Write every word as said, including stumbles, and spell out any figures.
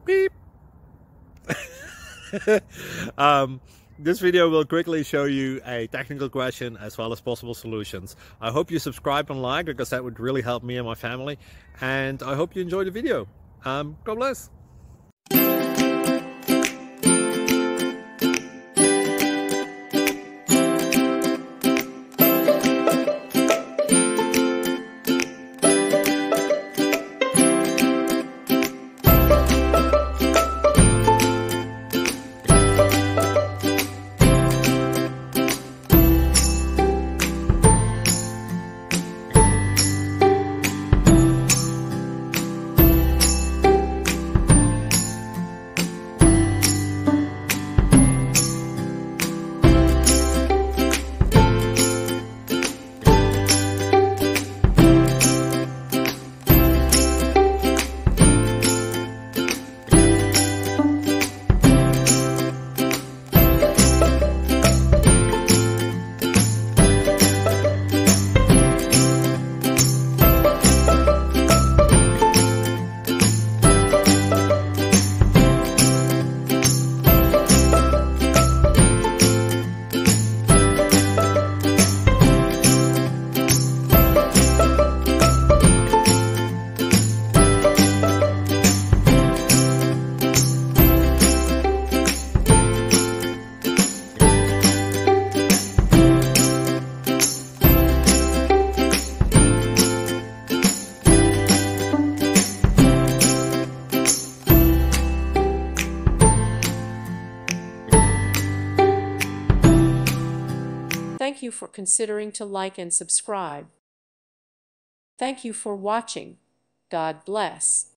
Beep. um, this video will quickly show you a technical question as well as possible solutions. I hope you subscribe and like, because that would really help me and my family. And I hope you enjoy the video. Um, God bless. Thank you for considering to like and subscribe. Thank you for watching. God bless.